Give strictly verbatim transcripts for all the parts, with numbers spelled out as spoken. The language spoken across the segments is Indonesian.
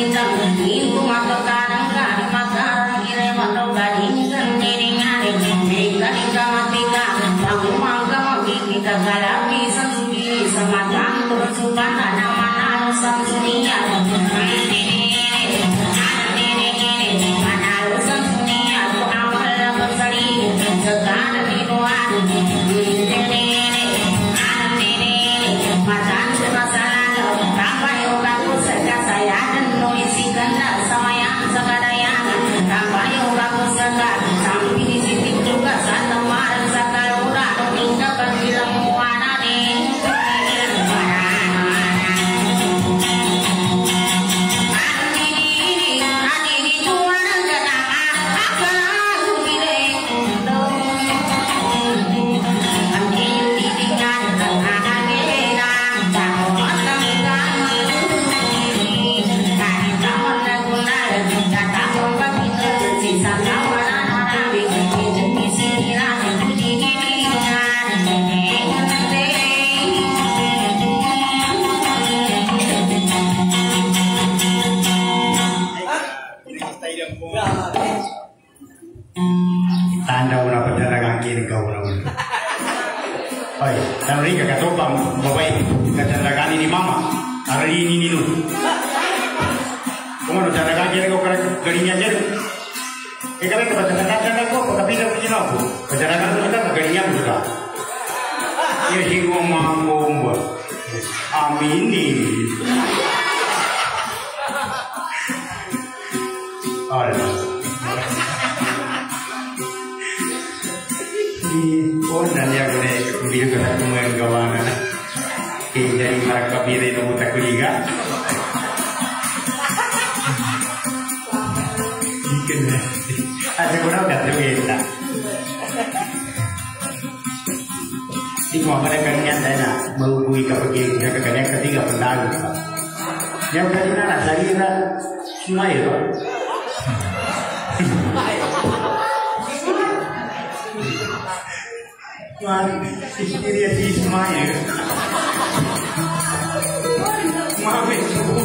Tanda una bendera kaki ni kau una. Oi, dan ring kakak topang, bapak kacandra ini mama, hari ini ni lu. Kamu nak candra kaki ni kau kerana gerinya je. Ikan itu kacandra kaki kau, tapi dah punya aku. Kacandra kaki kita gerinya juga. Ia hidup mampu. Amin ni. Allah. Oh, nanti aku ni biru kata kemudian kawan anak. Jadi mereka biru itu tak kuliah. Ikan ni, ada orang kata kita. Ikan mana kalian saya nak berhubungi kepada kita kalian ketiga pendalu. Yang kalian nak lagi nak smile. Tuan, istri dia si Ismail. Mami,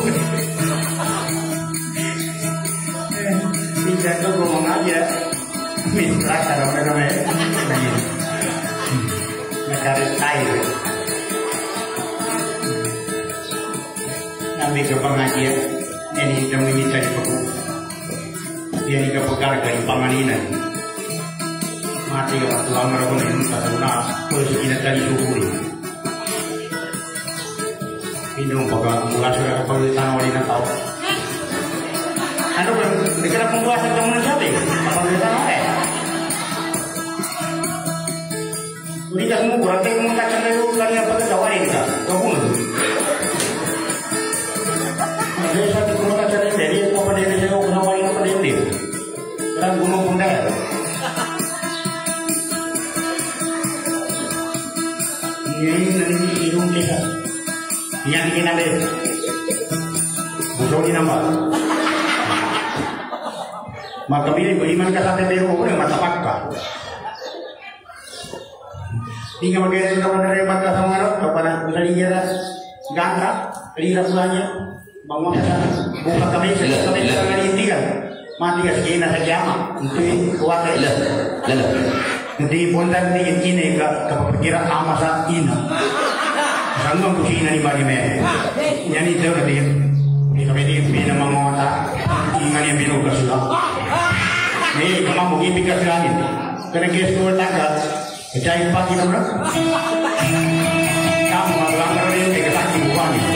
tidak tu ngomong aja. Mitra kalau mereka mereka, mereka air. Kami ke pengajian, ini kami minta dipaku. Dia ni ke pegar dari pangalinan. Mati kalau tulang mereka ini pada guna polisi kita tadi subuh. Minum pegang mula sudah kepala tanah wali nak tahu. Anu kan dikira pembuat teman siapa? Apa boleh tanah eh? Ini tak semua berarti kamu tak cakap itu lagi apa tu jawab kita. Kau pun. Jadi satu kamu tak cakap dari apa dia dia kau kena wali apa dia dia. Sekarang gunung pun dah. Ini nanti hidung kita. Yang kita ada. Bukan ini nama. Maka bila beriman kata terberu pun mata pakka. Tinggal bagaimana kawan dari mata sama orang kepada usai dia gangga, lihat pulangnya, bangun sana, buka kami kami sekali tinggal. Mati ke sini nak kiamat. Untuk kuat lah. Nanti pondan ni ini ke keperkiraan amasa ina. Sanggup kusina ni bagi me. Yang itu nanti ni kami ni bina mangota ingat yang bina kasih. Ni kamu mungkin pikir sekali. Kerana kes tu tak kecai pagi nama. Kamu malam kerja ni kita kibuan ni.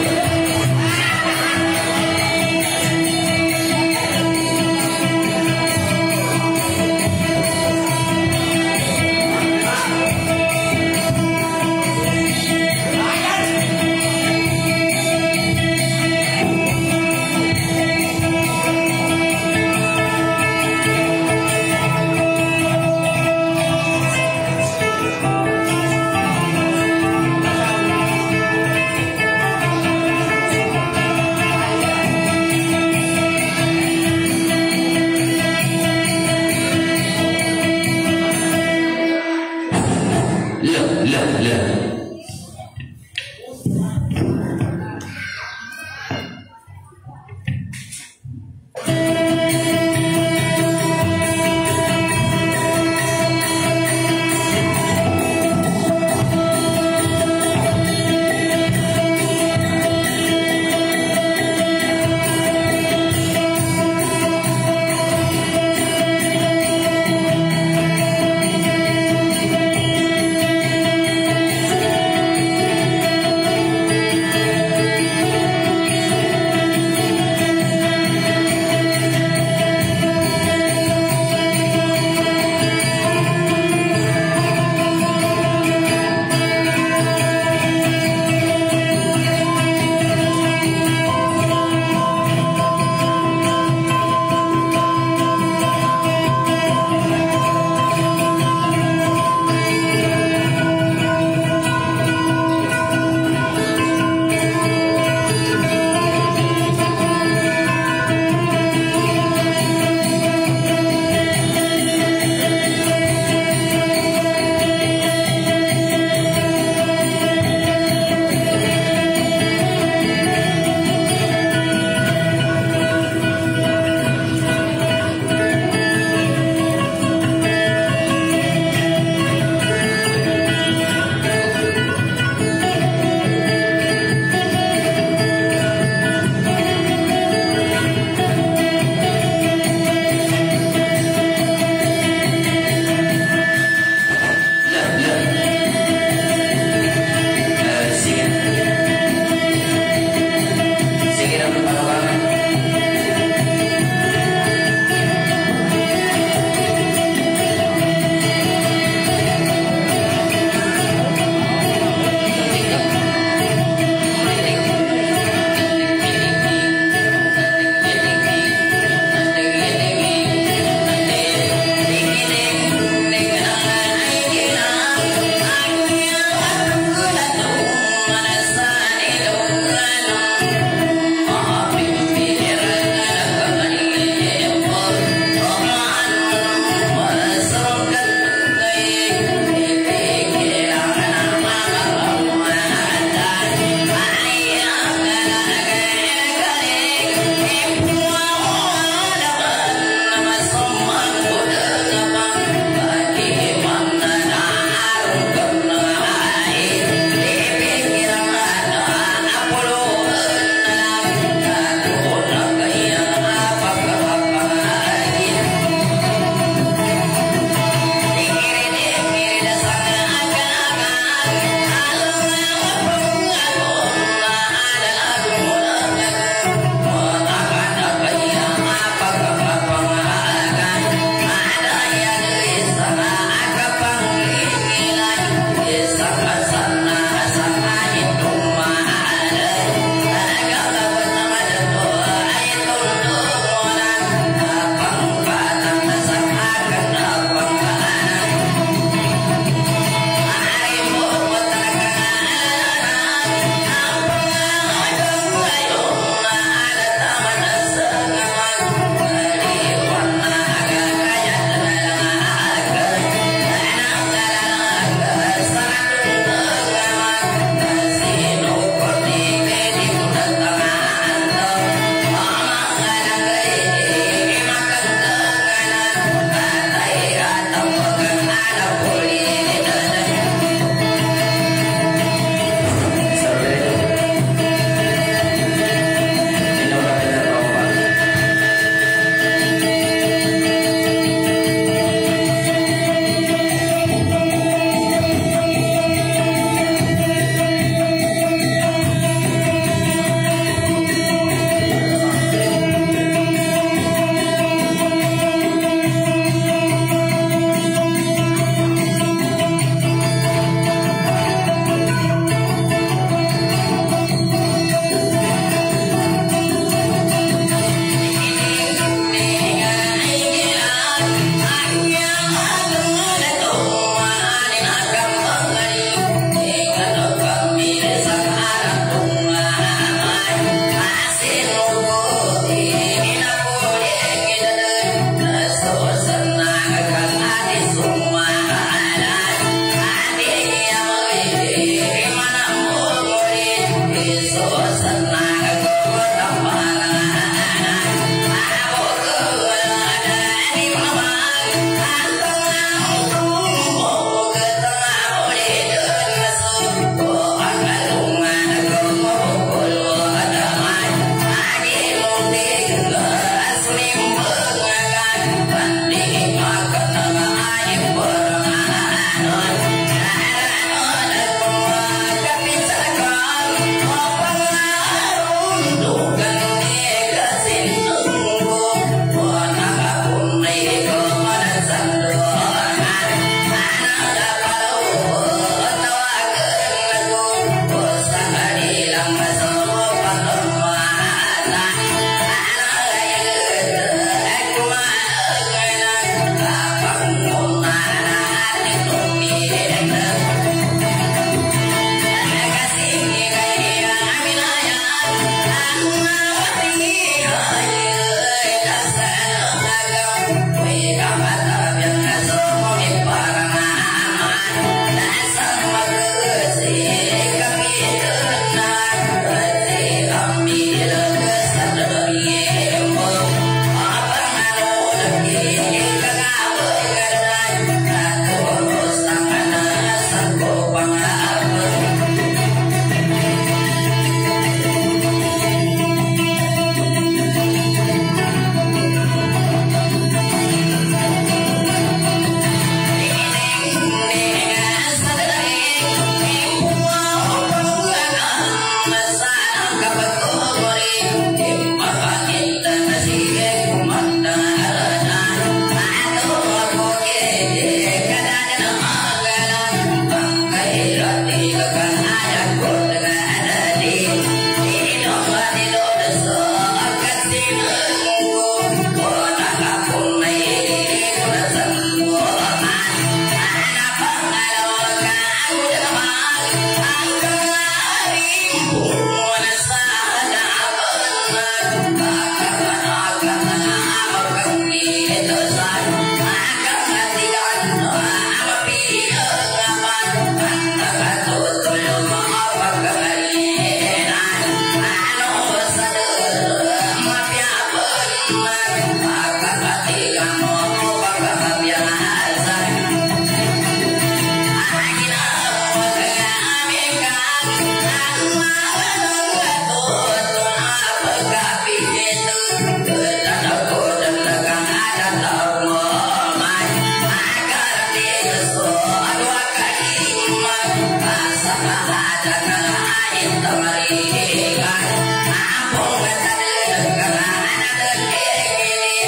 Hãy subscribe cho kênh Ghiền Mì Gõ để không bỏ lỡ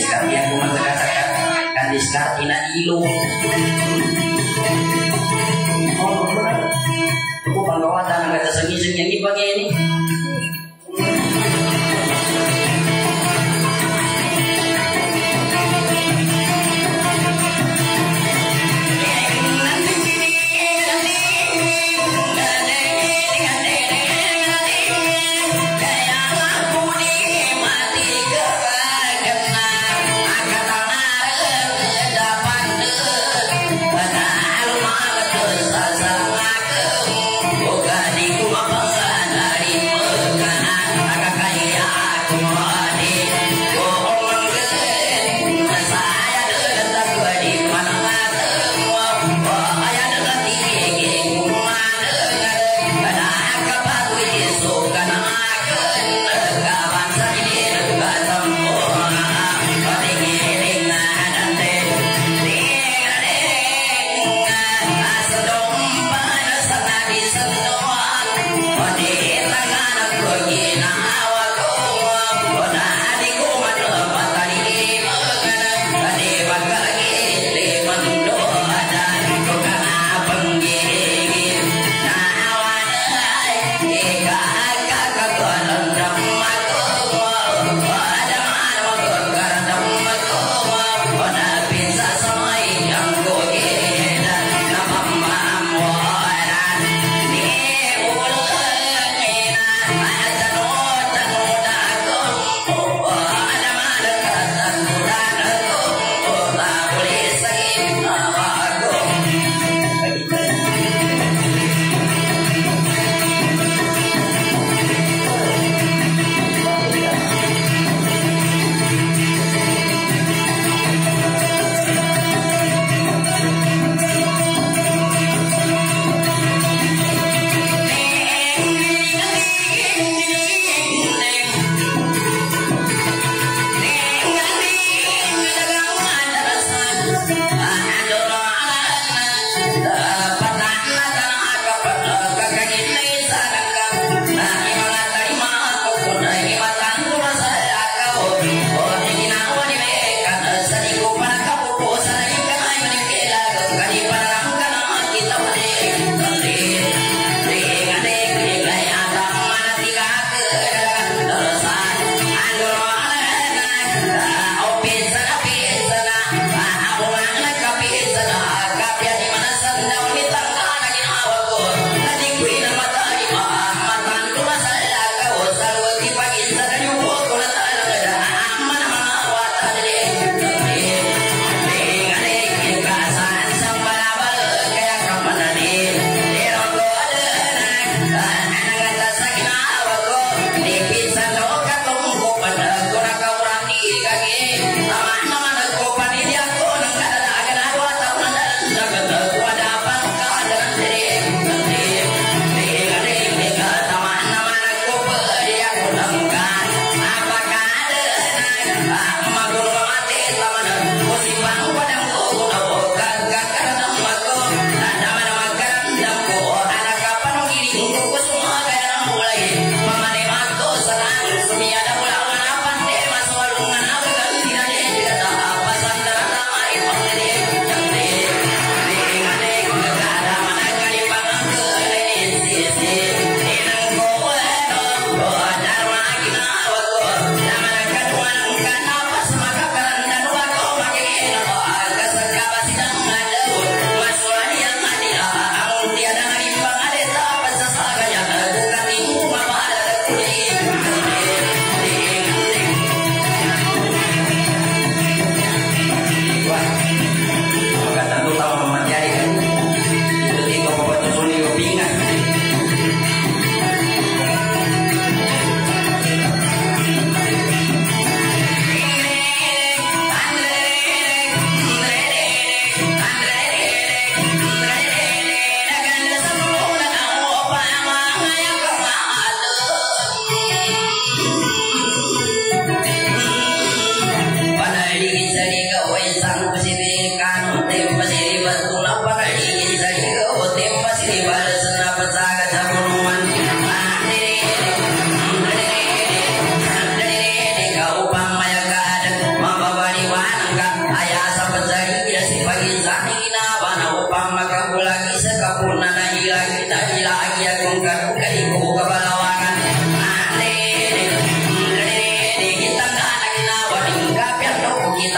sekalian aku mengatakan kandis kartina ilu. Oh, benar. Aku panggawatan agak sengi-sengi yang dipakai ini. Bukan di rumah bangsa dari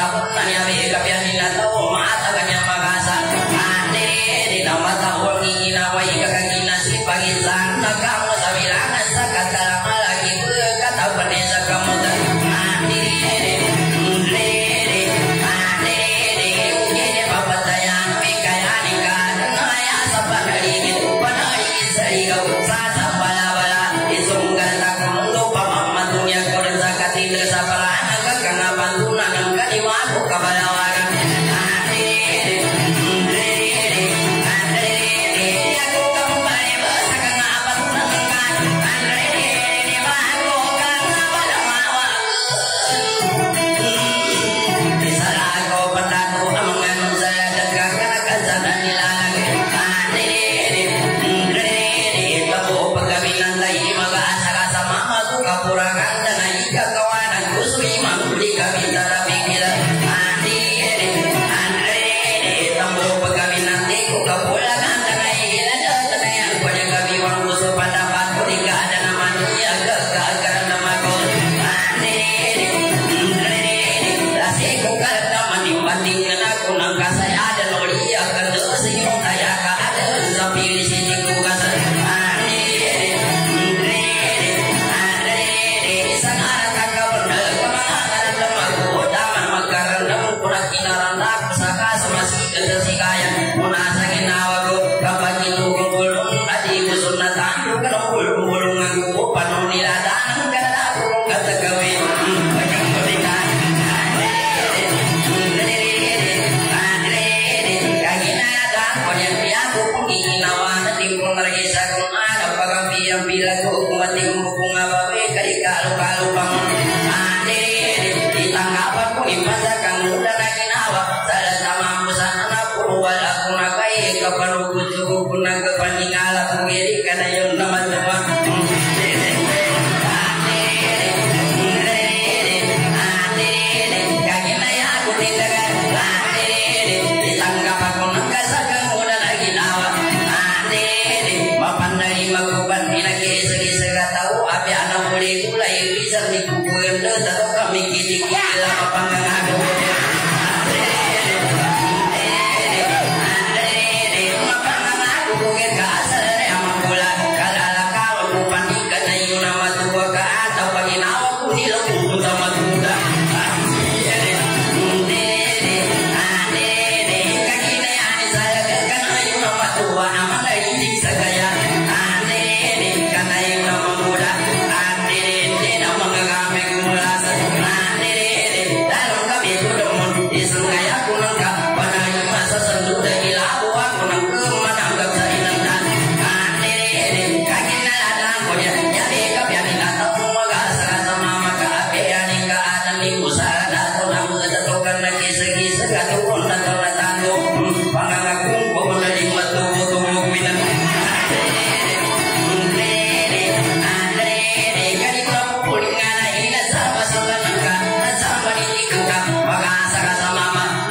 Mama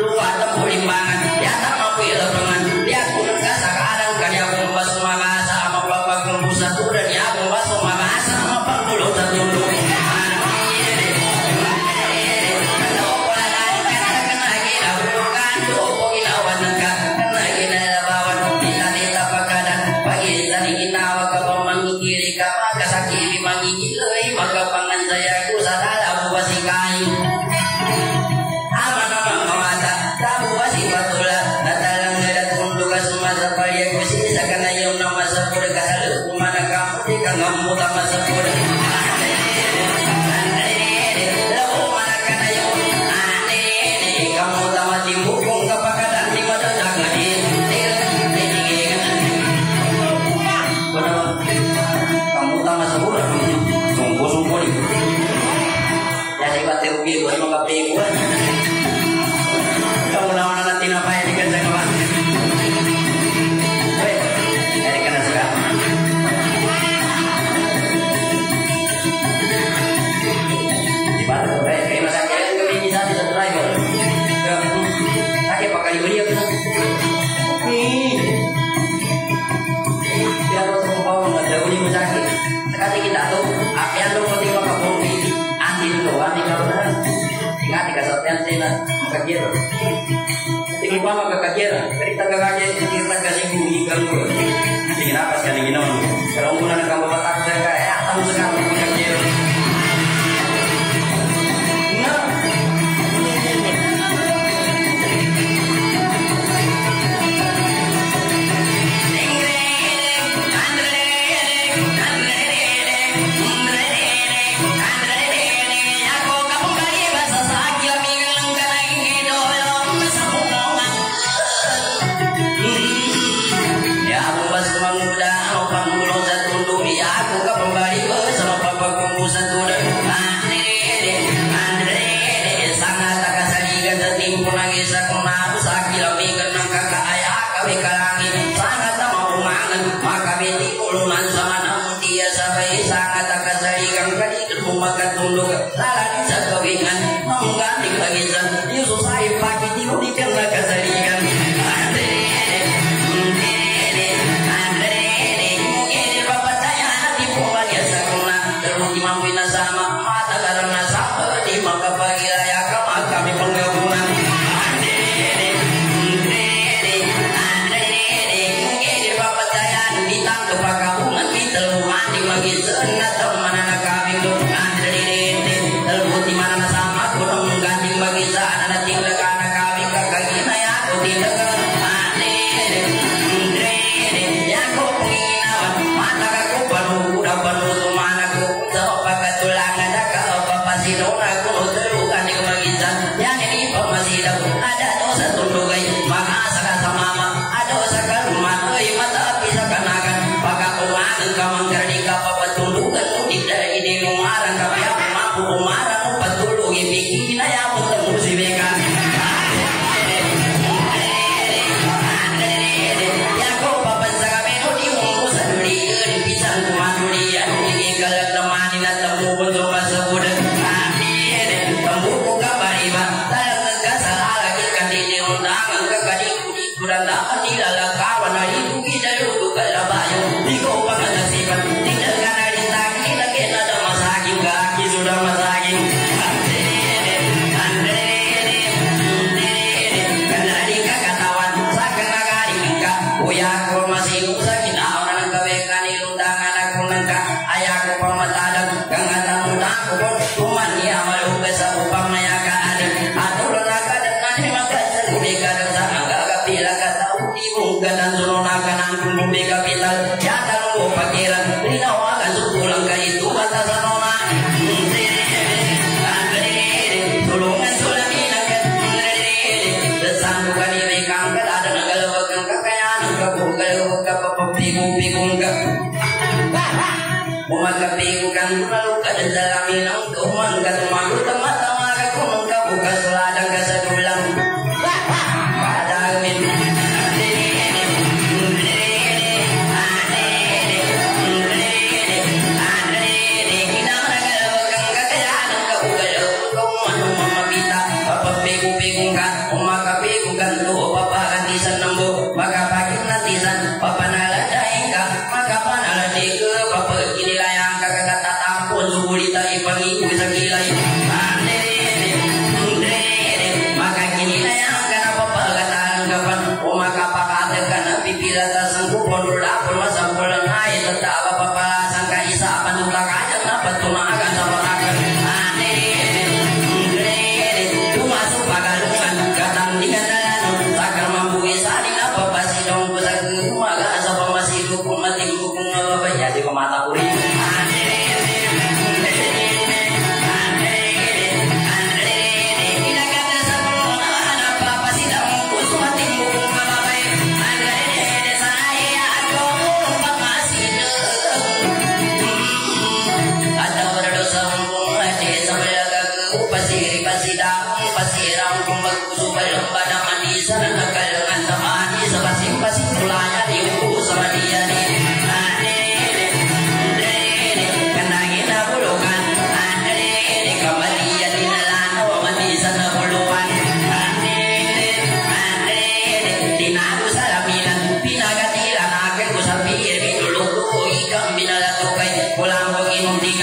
kaget. Tinggi banget ke kaget. Dari tangga kaget kita kasih bunyi kamu. Nanti kenapa sekali gini? Kalau mula nak kamu batak saya, eh tahu sekarang kaget.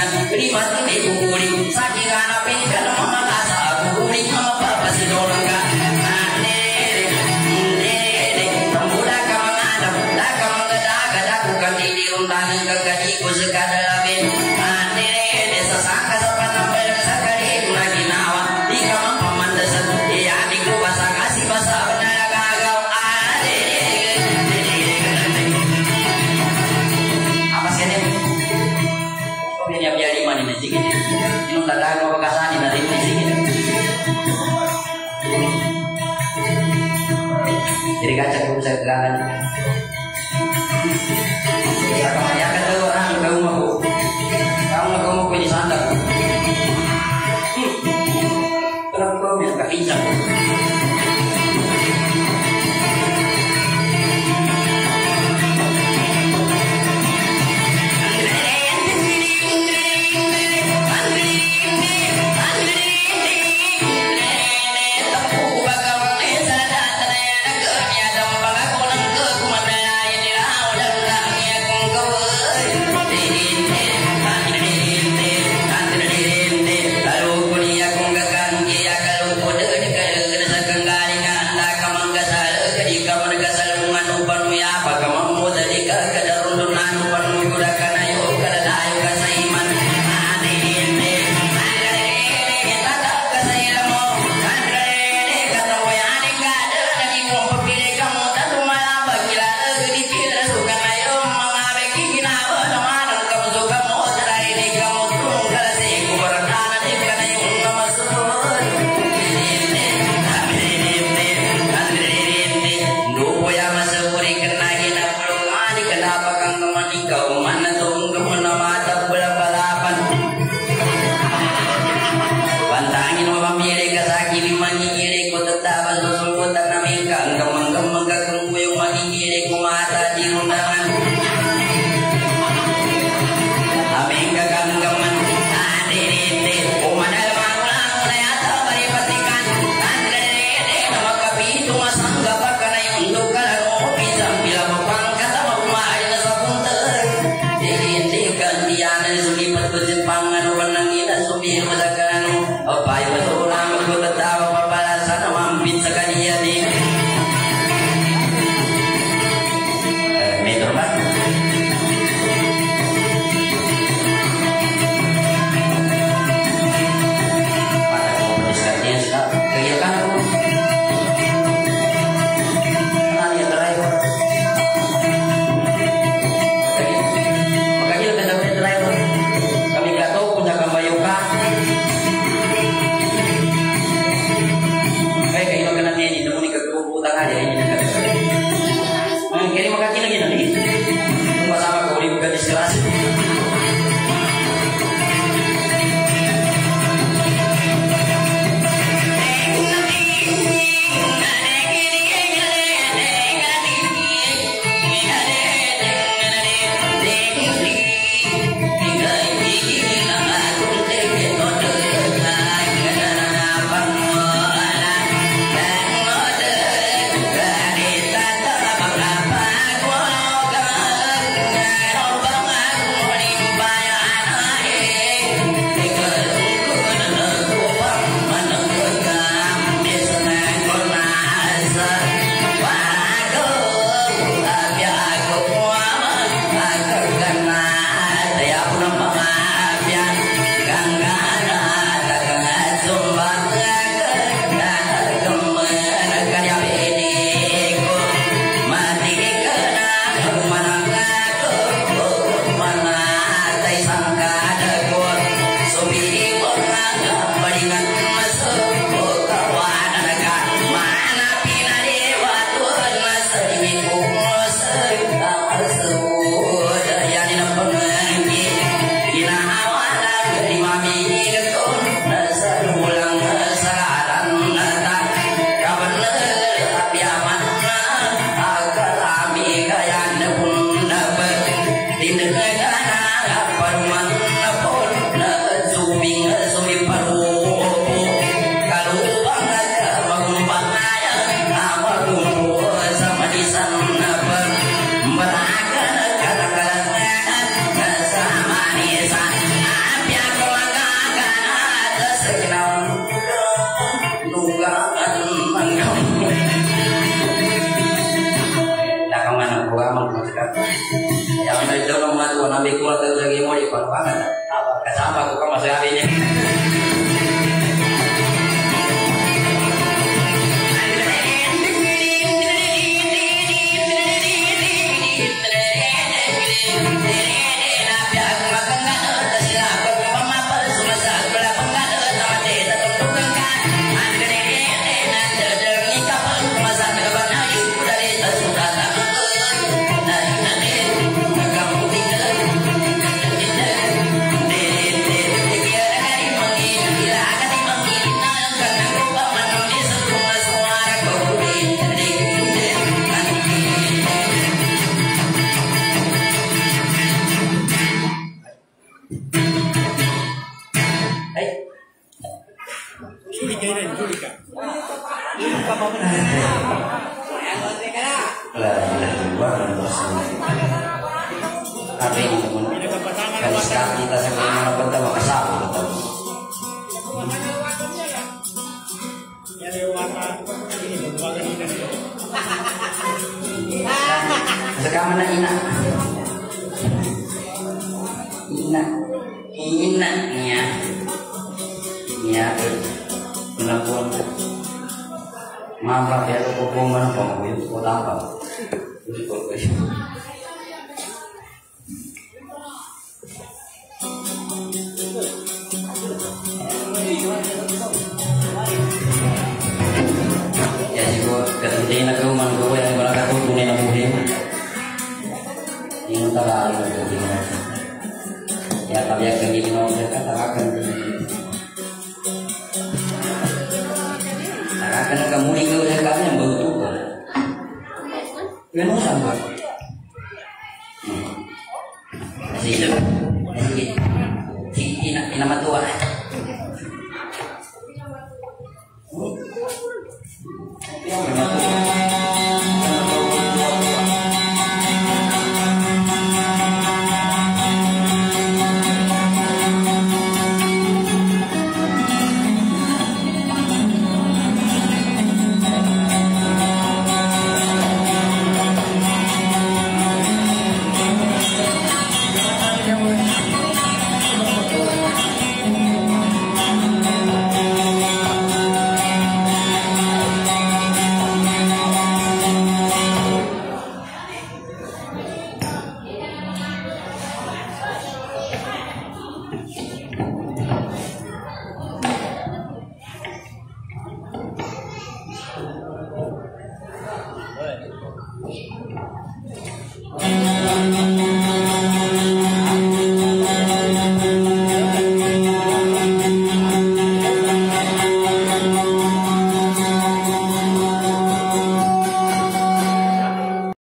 Saking hanapin ka ng mga kasa, kukunin ang mapapasidoran ka. Jadi kacak pun saya terangan. Saya kebanyakan tuh orang kamu mau, kamu kamu mau punya sandal. Kenapa kau bisa kepincang? gua nabi keluar dari lagi mau di pangan. Apa kacamata aku kan masih abinya. Sekarang mana ina? Ina, ina, nia, nia, penampuan. Mama dia tu kau mana kau itu kau tangkap, itu kau kasih. Jadi kau ketika nak rumah kau yang berada kau tu ni nak mudik. Ini tak ada lagi. Ya tapi yang kini minum mereka tak akan. Tak akan kamu ni kau dah kau yang bau tu. Kau sama. Masih tu, masih. Ini nak nama tua.